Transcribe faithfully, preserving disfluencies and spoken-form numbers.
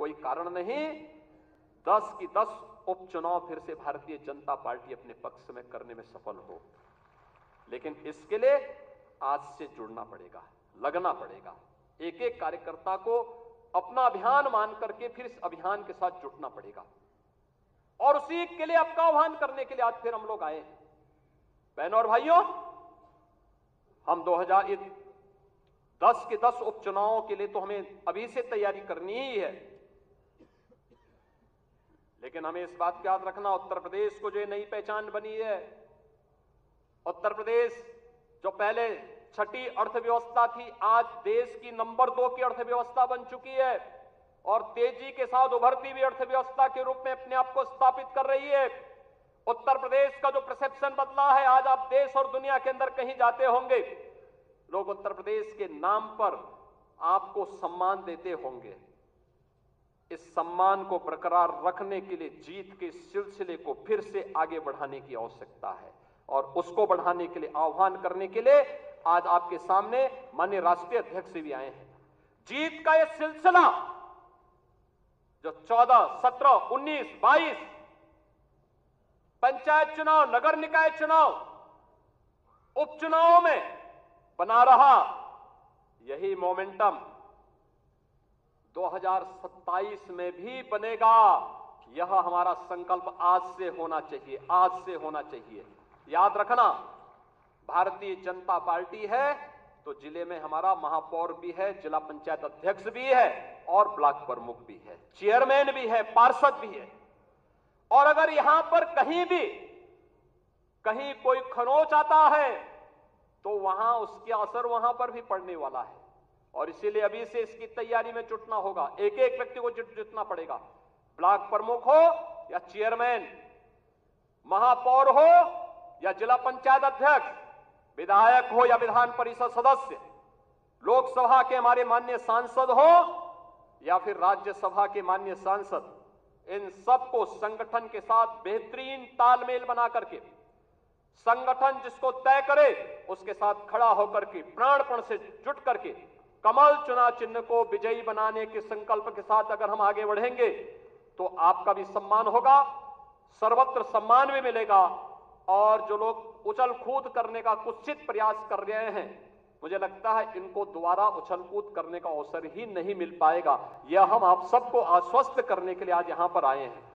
कोई कारण नहीं। दस की दस उपचुनाव फिर से भारतीय जनता पार्टी अपने पक्ष में करने में सफल हो, लेकिन इसके लिए आज से जुड़ना पड़ेगा, लगना पड़ेगा। एक एक कार्यकर्ता को अपना अभियान मान करके फिर इस अभियान के साथ जुटना पड़ेगा, और उसी के लिए आपका आह्वान करने के लिए आज फिर हम लोग आए हैं। बहनों और भाइयों, हम दो हज़ार दस के दस उपचुनावों के लिए तो हमें अभी से तैयारी करनी ही है, लेकिन हमें इस बात का याद रखना, उत्तर प्रदेश को जो नई पहचान बनी है, उत्तर प्रदेश जो पहले छठी अर्थव्यवस्था थी, आज देश की नंबर दो की अर्थव्यवस्था बन चुकी है और तेजी के साथ उभरती हुई अर्थव्यवस्था के रूप में अपने आप को स्थापित कर रही है। उत्तर प्रदेश का जो परसेप्शन बदला है, आज आप देश और दुनिया के अंदर कहीं जाते होंगे, लोग उत्तर प्रदेश के नाम पर आपको सम्मान देते होंगे। इस सम्मान को बरकरार रखने के लिए जीत के सिलसिले को फिर से आगे बढ़ाने की आवश्यकता है, और उसको बढ़ाने के लिए आह्वान करने के लिए आज आपके सामने माननीय राष्ट्रीय अध्यक्ष भी आए हैं। जीत का यह सिलसिला जो चौदह, सत्रह, उन्नीस, बाईस पंचायत चुनाव, नगर निकाय चुनाव, उपचुनावों में बना रहा, यही मोमेंटम दो हज़ार सत्ताईस में भी बनेगा। यह हमारा संकल्प आज से होना चाहिए, आज से होना चाहिए। याद रखना, भारतीय जनता पार्टी है तो जिले में हमारा महापौर भी है, जिला पंचायत अध्यक्ष भी है और ब्लॉक प्रमुख भी है, चेयरमैन भी है, पार्षद भी है। और अगर यहां पर कहीं भी कहीं कोई खरोंच आता है तो वहां उसका असर वहां पर भी पड़ने वाला है, और इसीलिए अभी से इसकी तैयारी में जुटना होगा। एक एक व्यक्ति को जुट जुटना पड़ेगा, ब्लॉक प्रमुख हो या चेयरमैन, महापौर हो या जिला पंचायत अध्यक्ष, विधायक हो या विधान परिषद सदस्य, लोकसभा के हमारे माननीय सांसद हो या फिर राज्यसभा के माननीय सांसद, इन सबको संगठन के साथ बेहतरीन तालमेल बना करके, संगठन जिसको तय करे उसके साथ खड़ा होकर के प्राणपण से जुट करके कमल चुनाव चिन्ह को विजयी बनाने के संकल्प के साथ अगर हम आगे बढ़ेंगे तो आपका भी सम्मान होगा, सर्वत्र सम्मान भी मिलेगा। और जो लोग उछल कूद करने का कुत्सित प्रयास कर रहे हैं, मुझे लगता है इनको दोबारा उछल कूद करने का अवसर ही नहीं मिल पाएगा। यह हम आप सबको आश्वस्त करने के लिए आज यहां पर आए हैं।